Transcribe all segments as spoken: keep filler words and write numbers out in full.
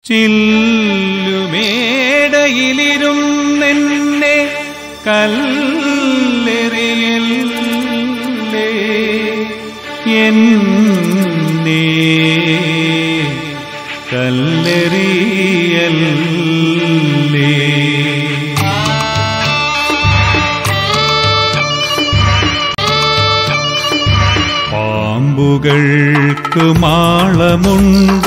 ചില്ലുമേടയിലിരുന്നെന്നെ കല്ലെറിയല്ലേ എന്നെ കല്ലെറിയല്ലേ. പാമ്പുകൾക്ക് മാളമുണ്ട്,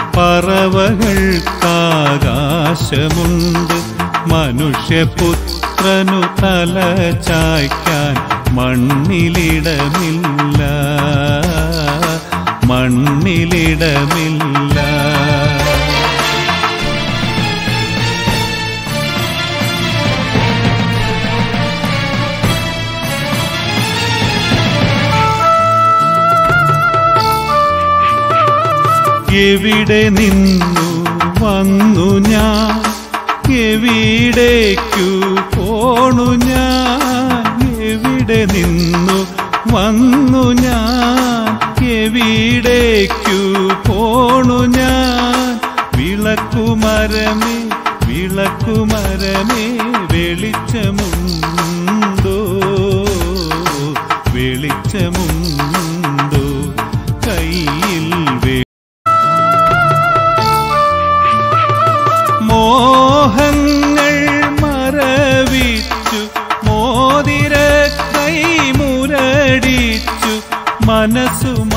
പറവകൾക്കാകാശമുണ്ട്, മനുഷ്യപുത്രനു തല ചായ്ക്കാൻ മണ്ണിലിടമില്ല, മണ്ണിലിടമില്ല. എവിടെ നിന്നു വന്നു ഞാൻ, എവിടേക്കു പോണു ഞാൻ, എവിടെ നിന്നു വന്നു ഞാൻ, എവിടേക്കു പോണു ഞാൻ. വിളക്കുമരമേ വിളക്കുമരമേ വെളിച്ചമുണ്ടോ, വെളിച്ചമുണ്ടോ കയ്യിൽ. മോഹങ്ങൾ മറവിച്ചു മോതിര കൈ മുരടിച്ചു മനസ്സു